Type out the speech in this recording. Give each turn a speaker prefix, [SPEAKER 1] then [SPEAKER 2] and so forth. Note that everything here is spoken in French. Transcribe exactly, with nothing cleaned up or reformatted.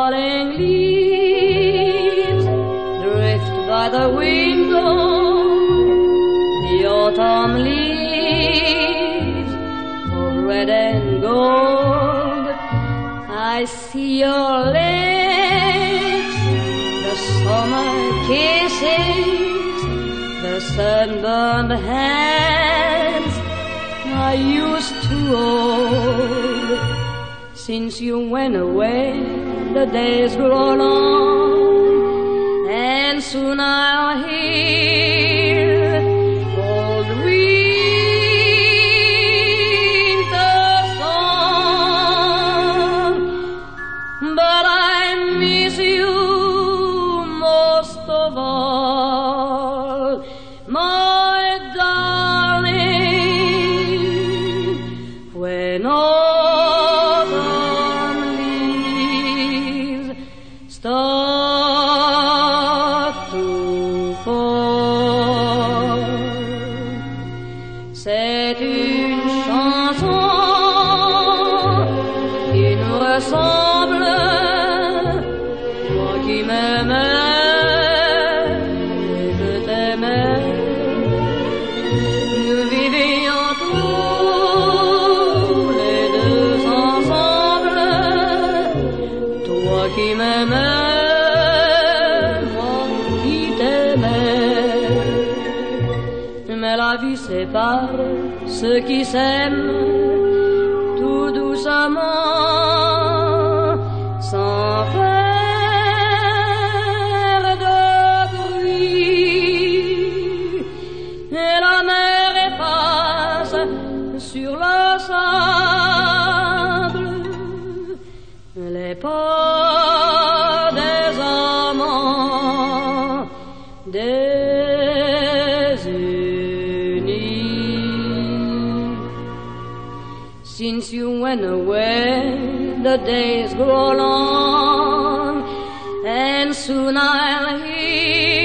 [SPEAKER 1] falling leaves drift by the window, the autumn leaves of red and gold. I see your lips, the summer kisses, the sunburned hands I used to hold. Since you went away, the days grow long, and soon I'll hear old winter song. But I miss you most of all, my darling. When autumn leaves start to fall, c'est une chanson qui nous ressemble, toi qui m'aimais et je t'aimais. Nous vivions tous les deux ensemble, toi qui m'aimais, moi qui t'aimais. Mais la vie sépare ceux qui s'aiment tout doucement, sans faire de bruit. Et la mer efface sur le sable les pas des amants désunis. Since you went away, the days grow long, and soon I'll hear